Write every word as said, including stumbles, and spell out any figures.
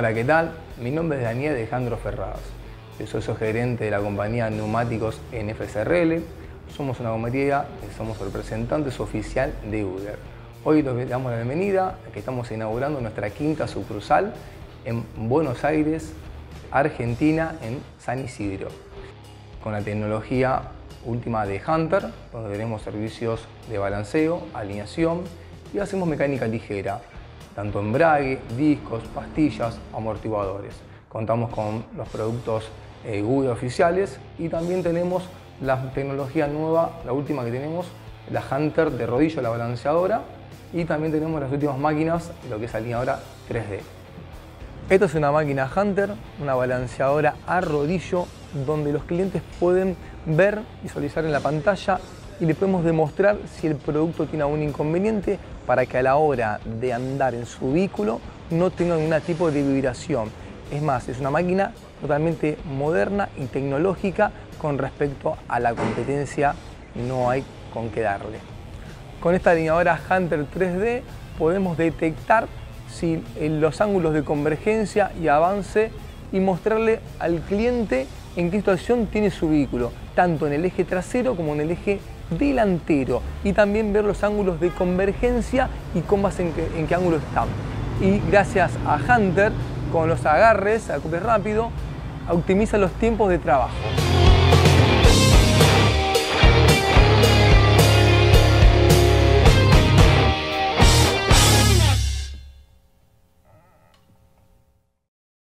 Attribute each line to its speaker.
Speaker 1: Hola, ¿qué tal? Mi nombre es Daniel Alejandro Ferradas. Soy socio gerente de la compañía Neumáticos N F S R L. Somos una compañía que somos representantes oficial de Uber. Hoy les damos la bienvenida a que estamos inaugurando nuestra quinta sucursal en Buenos Aires, Argentina, en San Isidro, con la tecnología última de Hunter, donde tenemos servicios de balanceo, alineación y hacemos mecánica ligera, tanto embrague, discos, pastillas, amortiguadores. Contamos con los productos eh, Uber oficiales y también tenemos la tecnología nueva, la última que tenemos, la Hunter de rodillo, la balanceadora, y también tenemos las últimas máquinas, lo que es alineadora tres D. Esta es una máquina Hunter, una balanceadora a rodillo, donde los clientes pueden ver, visualizar en la pantalla y le podemos demostrar si el producto tiene algún inconveniente para que a la hora de andar en su vehículo no tenga ningún tipo de vibración. Es más, es una máquina totalmente moderna y tecnológica con respecto a la competencia, no hay con qué darle. Con esta alineadora Hunter tres D podemos detectar si los ángulos de convergencia y avance y mostrarle al cliente en qué situación tiene su vehículo, tanto en el eje trasero como en el eje delantero, y también ver los ángulos de convergencia y cómo en qué, en qué ángulo están. Y gracias a Hunter, con los agarres, acople rápido, optimiza los tiempos de trabajo.